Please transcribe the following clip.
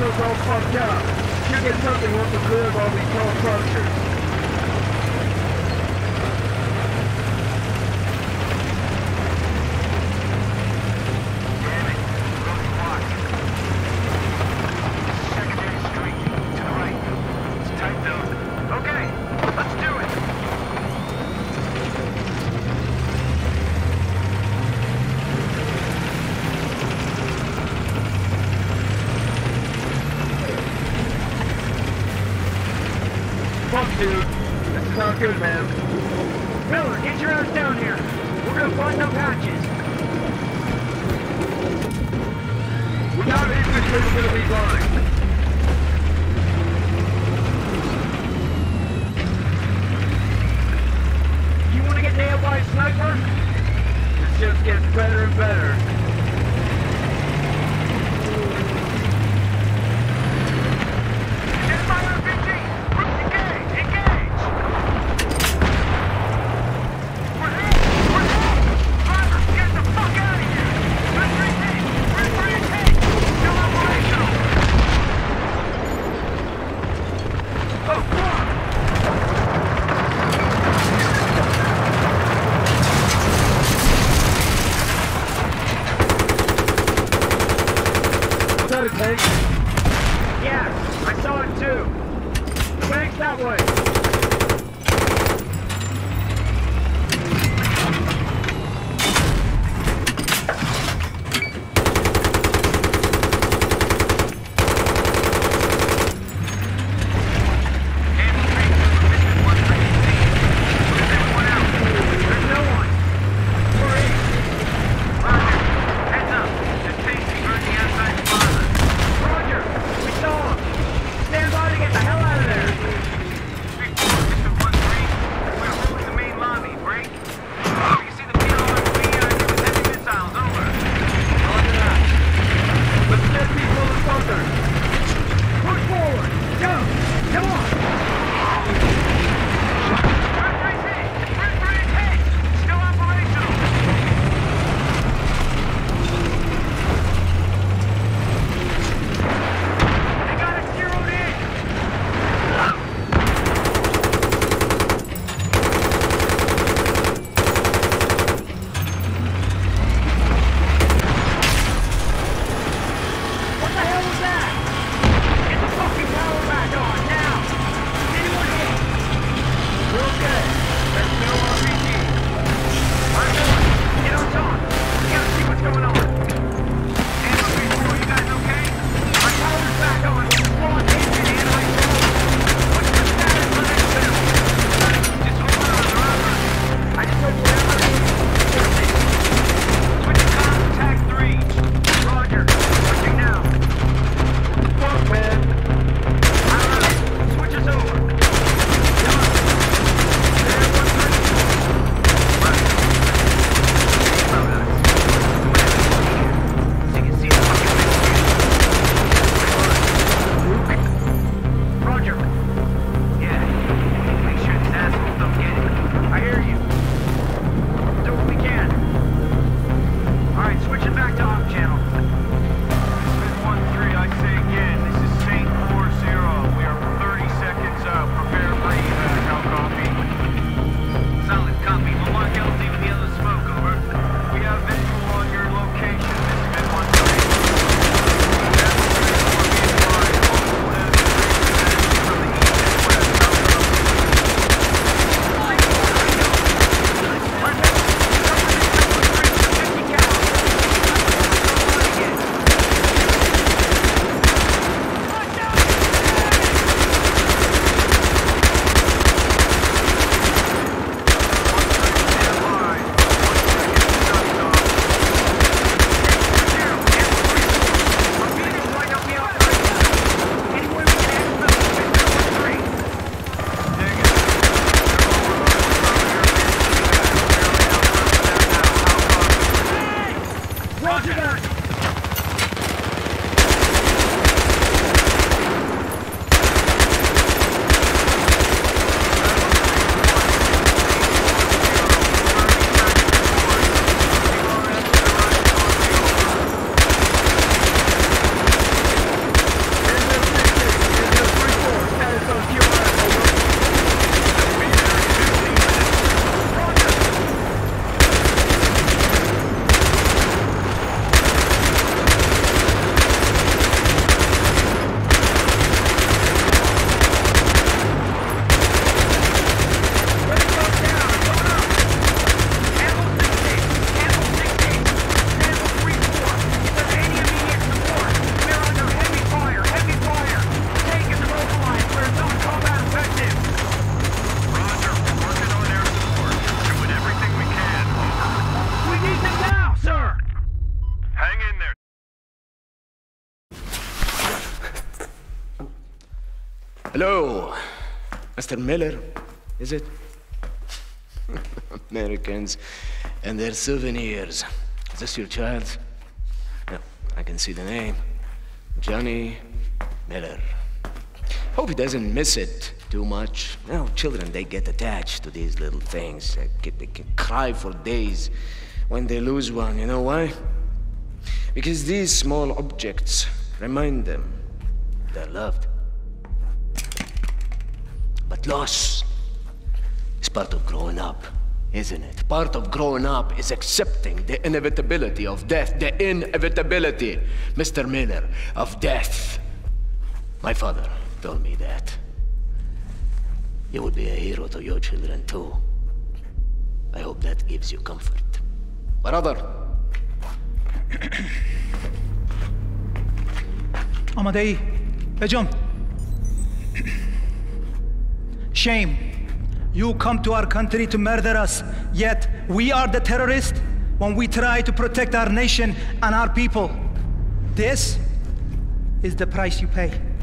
radio's all fucked up. Should get something once we clear all these tall structures. Dude, this is not good, man. Miller, get your ass down here. We're gonna find some patches. Without infantry, we're gonna be blind. You wanna get nailed by a sniper? This just gets better and better. Yeah, I saw it too. Thanks that way. Hello, Mr. Miller, is it? Americans and their souvenirs. Is this your child? No, I can see the name. Johnny Miller. Hope he doesn't miss it too much. You know, children, they get attached to these little things. They can cry for days when they lose one. You know why? Because these small objects remind them they're loved. But loss is part of growing up, isn't it? Part of growing up is accepting the inevitability of death. The inevitability, Mr. Miller, of death. My father told me that. You would be a hero to your children, too. I hope that gives you comfort. Brother. Amadei, John. Shame. You come to our country to murder us, yet we are the terrorists when we try to protect our nation and our people. This is the price you pay.